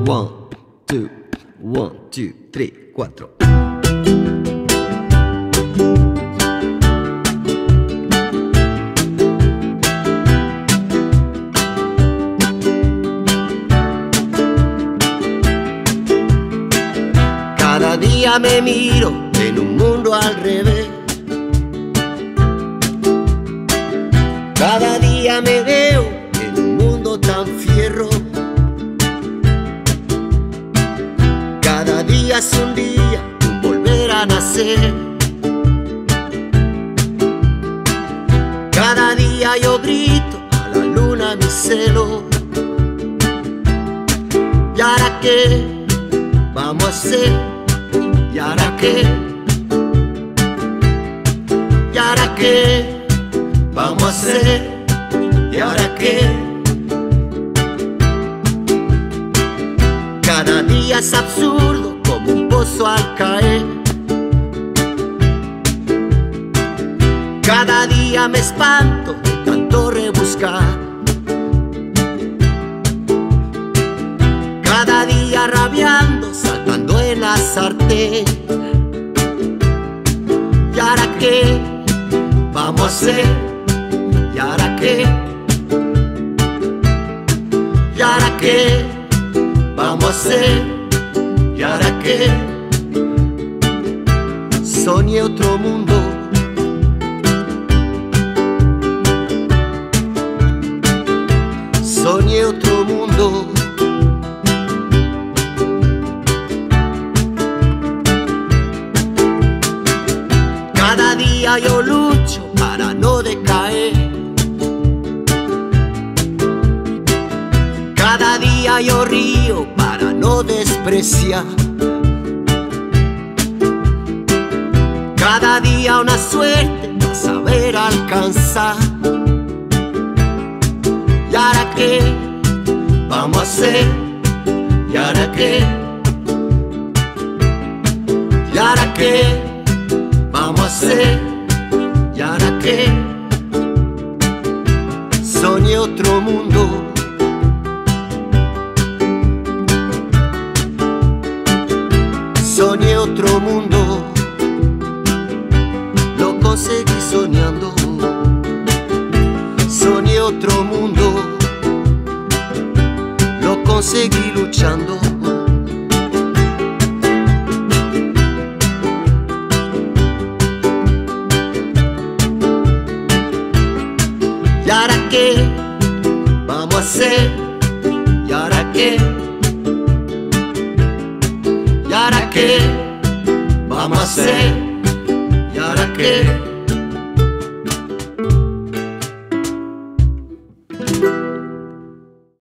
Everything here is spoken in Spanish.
1, 2, 1, 2, 3, 4. Cada día me miro en un mundo al revés. Cada día me veo en un mundo tan fierro. Cada día es un día, un volver a nacer. Cada día yo grito a la luna mi celo. ¿Y ahora qué vamos a hacer? ¿Y ahora qué? ¿Y ahora qué vamos a hacer? ¿Y ahora qué? Cada día es absurdo como un pozo al caer. Cada día me espanto de tanto rebuscar. Cada día rabiando, saltando en la sartén. ¿Y ahora qué vamos a hacer? ¿Y ahora qué? ¿Y ahora qué vamos a hacer? ¿Y ahora qué? Soñé otro mundo. Soñé otro mundo. Cada día yo lucho para no decaer. Cada día yo río para no despreciar. Cada día una suerte para saber alcanzar. ¿Y ahora qué vamos a hacer? ¿Y ahora qué? ¿Y ahora qué vamos a hacer? ¿Y ahora qué? Soñé otro mundo. Soñé otro mundo. Lo conseguí soñando. Soñé otro mundo. Lo conseguí luchando. ¿Y ahora qué vamos a hacer? ¿Y ahora qué? ¿Y ahora qué vamos a hacer? ¿Y ahora qué?